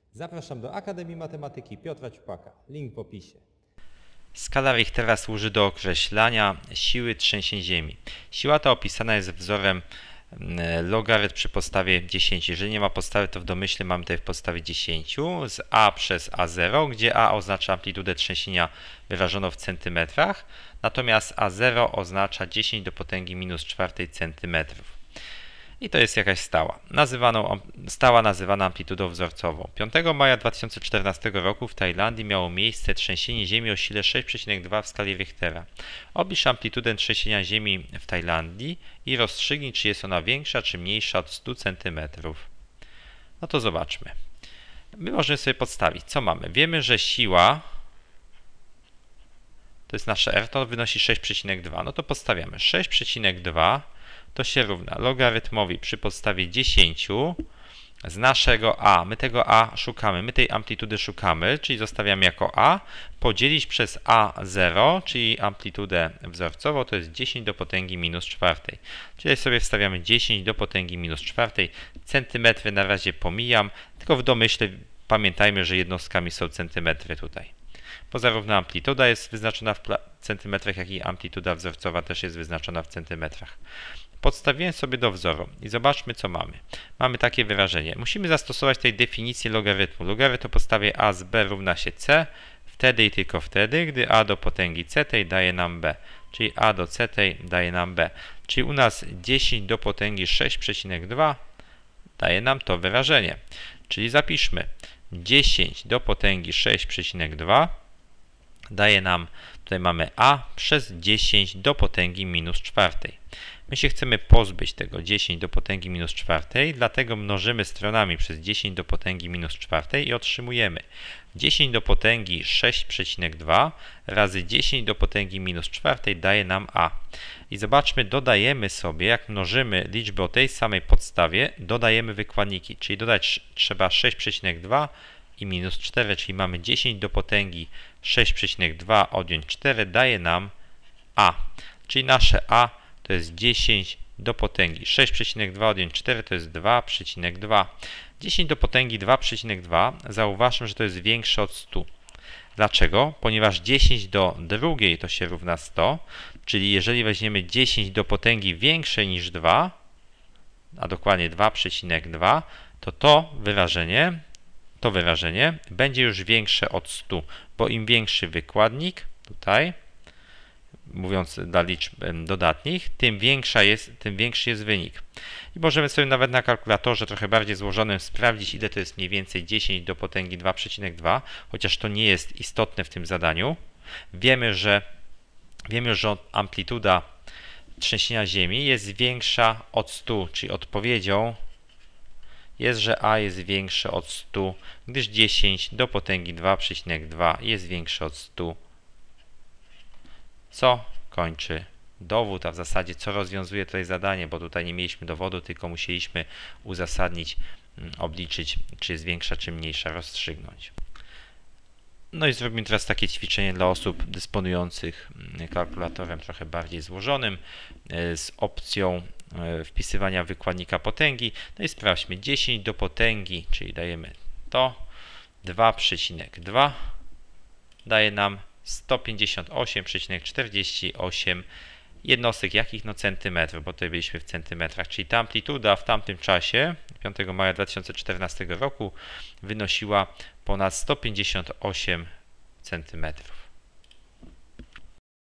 Zapraszam do Akademii Matematyki Piotra Ćpaka. Link w opisie. Skala Richtera służy do określania siły trzęsień ziemi. Siła ta opisana jest wzorem logarytm przy podstawie 10. Jeżeli nie ma podstawy, to w domyśle mamy tutaj w podstawie 10 z a przez a0, gdzie a oznacza amplitudę trzęsienia wyrażoną w centymetrach, natomiast a0 oznacza 10 do potęgi minus czwartej centymetrów. I to jest jakaś stała nazywana amplitudą wzorcową. 5 maja 2014 roku w Tajlandii miało miejsce trzęsienie ziemi o sile 6,2 w skali Richtera. Oblicz amplitudę trzęsienia ziemi w Tajlandii i rozstrzygnij, czy jest ona większa czy mniejsza od 100 cm. No to zobaczmy. My możemy sobie podstawić. Co mamy? Wiemy, że siła, to jest nasze R, to wynosi 6,2. No to podstawiamy. 6,2 to się równa logarytmowi przy podstawie 10 z naszego a. My tego a szukamy, my tej amplitudy szukamy, czyli zostawiamy jako a, podzielić przez a0, czyli amplitudę wzorcową, to jest 10 do potęgi minus czwartej. Czyli sobie wstawiamy 10 do potęgi minus czwartej. Centymetry na razie pomijam, tylko w domyśle pamiętajmy, że jednostkami są centymetry tutaj. Bo zarówno amplituda jest wyznaczona w centymetrach, jak i amplituda wzorcowa też jest wyznaczona w centymetrach. Podstawiłem sobie do wzoru i zobaczmy, co mamy. Mamy takie wyrażenie. Musimy zastosować tej definicji logarytmu. Logarytm o podstawie a z b równa się c, wtedy i tylko wtedy, gdy a do potęgi c tej daje nam b. Czyli a do c tej daje nam b. Czyli u nas 10 do potęgi 6,2 daje nam to wyrażenie. Czyli zapiszmy 10 do potęgi 6,2 daje nam, tutaj mamy a przez 10 do potęgi minus czwartej. My się chcemy pozbyć tego 10 do potęgi minus czwartej, dlatego mnożymy stronami przez 10 do potęgi minus czwartej i otrzymujemy 10 do potęgi 6,2 razy 10 do potęgi minus czwartej daje nam a. I zobaczmy, dodajemy sobie, jak mnożymy liczby o tej samej podstawie, dodajemy wykładniki, czyli dodać trzeba 6,2 i minus 4, czyli mamy 10 do potęgi 6,2 odjąć 4 daje nam a. Czyli nasze a to jest 10 do potęgi 6,2 odjąć 4 to jest 2,2. 10 do potęgi 2,2 zauważmy, że to jest większe od 100. Dlaczego? Ponieważ 10 do drugiej to się równa 100, czyli jeżeli weźmiemy 10 do potęgi większej niż 2, a dokładnie 2,2, to to wyrażenie będzie już większe od 100, bo im większy wykładnik, tutaj mówiąc dla liczb dodatnich, tym większy jest wynik. I możemy sobie nawet na kalkulatorze trochę bardziej złożonym sprawdzić, ile to jest mniej więcej 10 do potęgi 2,2, chociaż to nie jest istotne w tym zadaniu. Wiemy, że amplituda trzęsienia ziemi jest większa od 100, czyli odpowiedzią jest, że a jest większe od 100, gdyż 10 do potęgi 2,2 jest większe od 100. Co kończy dowód, a w zasadzie co rozwiązuje tutaj zadanie, bo tutaj nie mieliśmy dowodu, tylko musieliśmy uzasadnić, obliczyć, czy jest większa, czy mniejsza, rozstrzygnąć. No i zrobimy teraz takie ćwiczenie dla osób dysponujących kalkulatorem trochę bardziej złożonym z opcją wpisywania wykładnika potęgi. No i sprawdźmy 10 do potęgi, czyli dajemy to 2,2 daje nam 158,48 jednostek, jakich? No centymetrów, bo tutaj byliśmy w centymetrach, czyli ta amplituda w tamtym czasie, 5 maja 2014 roku, wynosiła ponad 158 centymetrów.